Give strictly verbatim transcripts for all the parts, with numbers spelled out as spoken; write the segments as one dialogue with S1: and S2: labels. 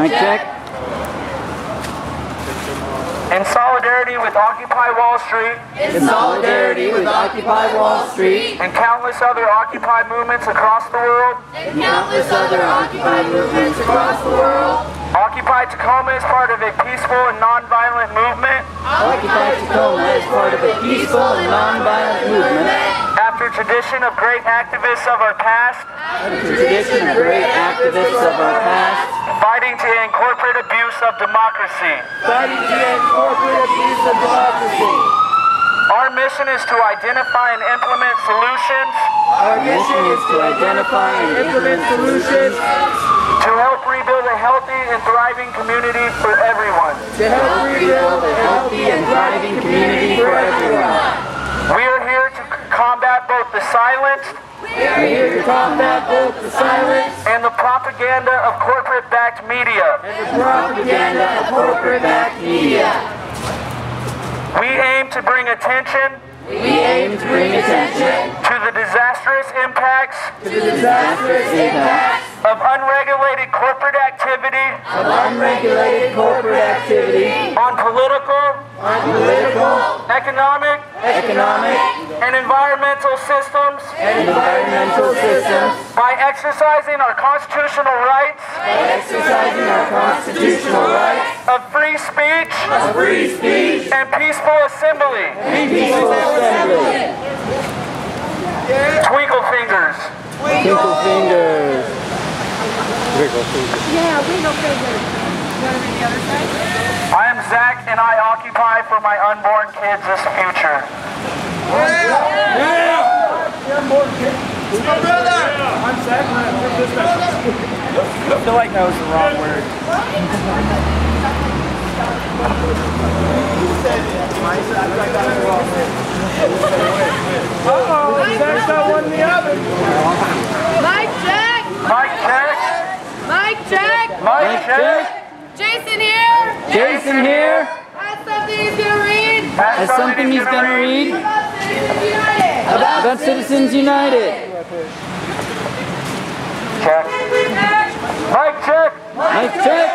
S1: Mic check.
S2: In solidarity with Occupy Wall Street.
S1: In solidarity with Occupy Wall Street.
S2: And countless other Occupy movements across the world.
S1: And countless other Occupy movements across the world.
S2: Occupy Tacoma is part of a peaceful and non-violent movement.
S1: Occupy Tacoma is part of a peaceful and non-violent movement.
S2: After a tradition of great activists of our past.
S1: After a tradition of great activists of our past.
S2: Fighting to end corporate abuse of democracy.
S1: Fighting to end corporate abuse of democracy.
S2: Our mission is to identify and implement solutions.
S1: Our mission is to identify and implement solutions
S2: to help rebuild a healthy and thriving community for everyone.
S1: To help rebuild a healthy and thriving community for everyone.
S2: We are here to combat both the silenced
S1: We are here to combat both the silence
S2: and the propaganda of corporate-backed media.
S1: And the propaganda of corporate-backed media.
S2: We aim to bring attention
S1: We aim to bring attention
S2: to the disastrous impacts
S1: to the disastrous impacts
S2: of unregulated corporate activity
S1: of unregulated corporate activity
S2: on political,
S1: on political,
S2: economic,
S1: economic,
S2: and environmental systems
S1: and environmental systems
S2: by exercising our constitutional rights
S1: by exercising our constitutional rights
S2: of free speech
S1: of free speech
S2: and peaceful assembly.
S1: and peaceful assembly.
S2: Twinkle fingers.
S1: Twinkle fingers.
S3: Yeah, wiggle fingers. You want to read the other side?
S2: I am Zach, and I occupy for my unborn kids this future.
S4: My brother!
S2: I'm Zach, and I approve this message. I feel like that was the wrong word. Uh-oh, Zach's got one in the oven.
S3: Mic check!
S2: Mic check.
S3: Mic check!
S2: Mic check.
S3: Jason here!
S1: Jason here
S3: Has something he's gonna read
S1: has something he's going to read
S3: about Citizens United!
S1: about Citizens United.
S2: Check. Mic check.
S1: Mic check.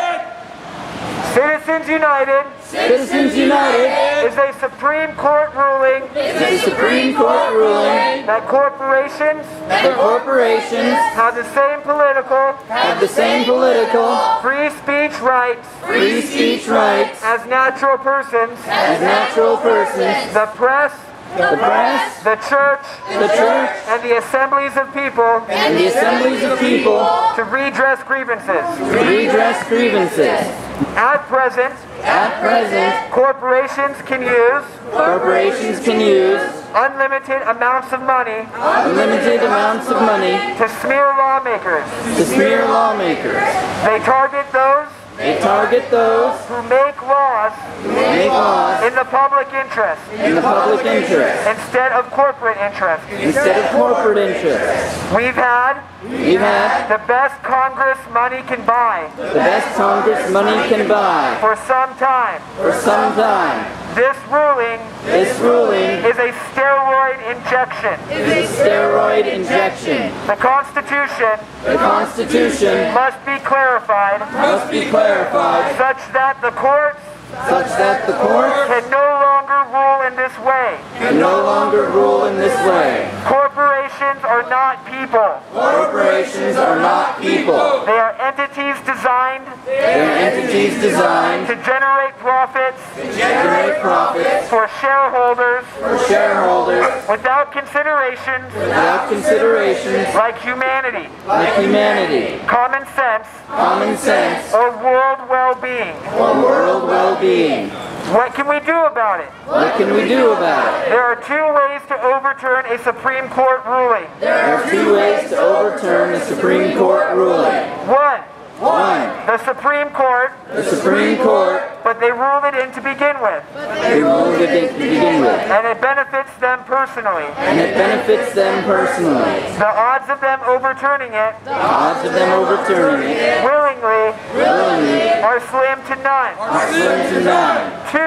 S2: Citizens United
S1: Citizens United
S2: is a Supreme Court ruling
S1: is a Supreme Court ruling
S2: that corporations
S1: that corporations
S2: have the same political,
S1: have the same political,
S2: free speech rights
S1: free speech rights
S2: as natural persons,
S1: as natural persons,
S2: the press,
S1: the press,
S2: the church,
S1: the church,
S2: and the assemblies of people
S1: and the assemblies of people
S2: to redress grievances.
S1: to redress grievances.
S2: At present,
S1: At present,
S2: corporations can use
S1: corporations can use
S2: unlimited amounts of money
S1: unlimited amounts of money
S2: to smear lawmakers.
S1: to smear lawmakers.
S2: They target those
S1: They target those
S2: who make laws
S1: who make laws
S2: in the public interest
S1: in the public interest
S2: instead of corporate interest.
S1: instead of corporate interests.
S2: We've had
S1: We've had
S2: the best Congress money can buy
S1: the best Congress money can buy
S2: for some time.
S1: for some time.
S2: This ruling
S1: This ruling
S2: is a steroid injection.
S1: is a steroid injection.
S2: The Constitution
S1: The Constitution
S2: must be clarified
S1: must be clarified
S2: such that the courts
S1: such that the court
S2: can no longer rule in this way.
S1: can no longer rule in this way.
S2: Corporations are not people.
S1: Corporations are not people.
S2: They are entities designed
S1: They're entities designed
S2: to generate profits
S1: to generate profits
S2: for shareholders
S1: for shareholders
S2: without considerations
S1: without considerations
S2: like humanity,
S1: like humanity,
S2: common sense,
S1: common sense,
S2: or world well-being.
S1: or world well-being.
S2: What can we do about it?
S1: What can we do about it?
S2: There are two ways to overturn a Supreme Court ruling.
S1: There are two ways to overturn a Supreme Court ruling.
S2: One,
S1: One,
S2: the Supreme Court,
S1: the Supreme Court,
S2: but they ruled it in to begin with,
S1: they ruled it in to begin with,
S2: and it benefits them personally.
S1: and it benefits them personally.
S2: The odds of them overturning it
S1: The odds of them overturning it
S2: willingly
S1: willingly
S2: are slim to none.
S1: are slim to none.
S2: Two,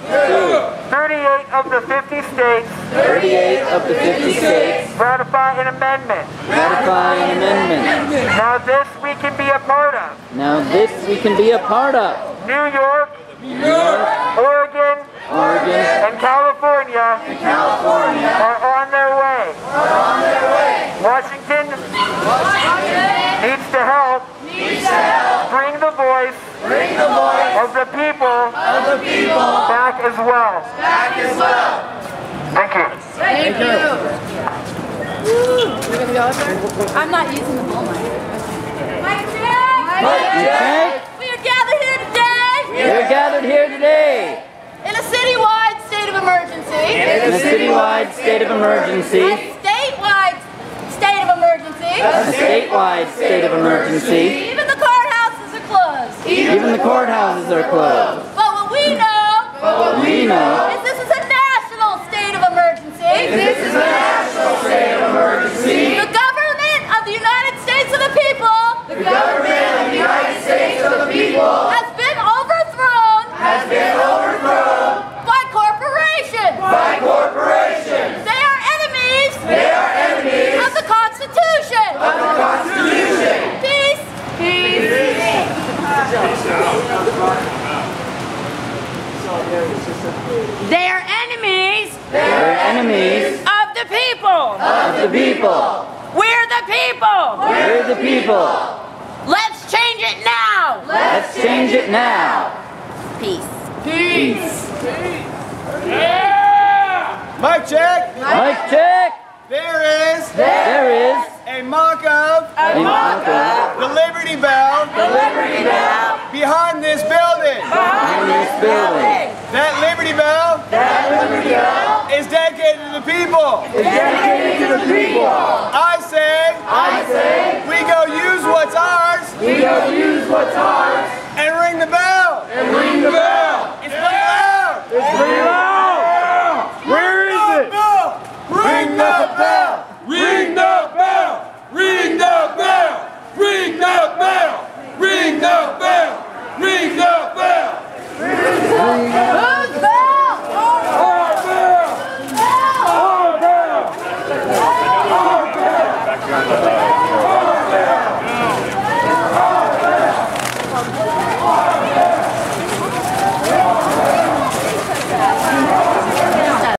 S2: thirty-eight of the fifty states
S1: thirty-eight of the fifty states
S2: ratify an amendment.
S1: ratify an amendment.
S2: Now this we can be a part of.
S1: Now this we can be a part of.
S2: New York,
S1: New York,
S2: Oregon,
S1: Oregon,
S2: and California
S1: and California
S2: are on their way.
S1: are on their way.
S2: Washington needs to help
S1: Needs to help
S2: bring the voice
S1: bring the voice
S2: of the people
S1: of the people
S2: back as well.
S1: back as well.
S2: Thank you.
S3: Thank you. We're gonna go up there? I'm not using the whole mic. Mike check!
S1: Okay,
S3: We are gathered here today
S1: we're gathered here today
S3: in a citywide state of emergency.
S1: in a citywide state of emergency.
S3: A statewide state of emergency.
S1: A statewide state of emergency.
S3: Even the courthouses are closed.
S1: Even the courthouses are closed.
S3: But what we know
S1: What we know
S3: is this is a national state of emergency.
S1: this is a national state of emergency.
S3: The government of the United States of the people
S1: The government of the United States of the people
S3: has been overthrown
S1: has been overthrown
S3: by corporations.
S1: by corporations.
S3: They are enemies
S1: They are enemies
S3: of the Constitution.
S1: of the Constitution.
S3: Peace. Peace. They are enemies
S1: They are enemies
S3: of the people.
S1: of the people.
S3: We're the people.
S1: We're the people.
S3: Let's change it now.
S1: Let's change it now.
S3: Peace.
S1: Peace.
S4: Mic check.
S1: Mic check.
S4: There is
S1: There is
S4: a mock of
S1: a mock of
S4: the Liberty Bell
S1: the Liberty Bell
S4: behind this building.
S1: in this building.
S4: That Liberty Bell
S1: That Liberty Bell
S4: is dedicated to the people.
S1: is dedicated to the people.
S4: I say
S1: I say
S4: we go use what's ours
S1: we go use what's ours
S4: and ring the bell.
S1: and ring the bell.
S4: It's pretty loud.
S1: It's pretty loud.
S4: Where is it? Ring the bell.
S5: Ring the bell! Ring the bell! Ring the bell! Ring the bell! Ring the bell!
S1: Ring